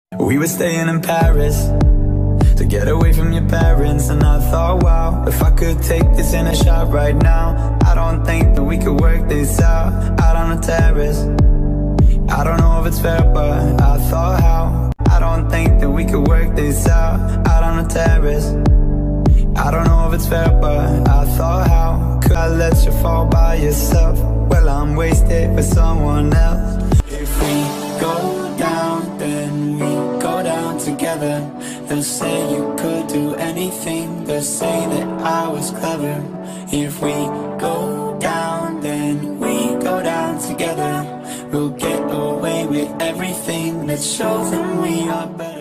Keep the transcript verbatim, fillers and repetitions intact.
We were staying in Paris to get away from your parents, and I thought, wow, if I could take this in a shot right now, I don't think that we could work this out, out on the terrace. I don't know if it's fair, but I thought, how? I don't think that we could work this out, out on the terrace. I don't know if it's fair, but I thought, how could I let you fall by yourself? Well, I'm wasted for someone else. If we go down, then we go down together. They'll say you could do anything, they'll say that I was clever. If we go down, then we go down together. We'll get away with everything, let's show them we are better.